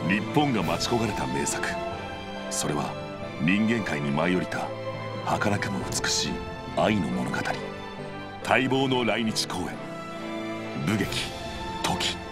日本が待ち焦がれた名作。それは人間界に舞い降りた儚くも美しい愛の物語。待望の来日公演、武劇「時」。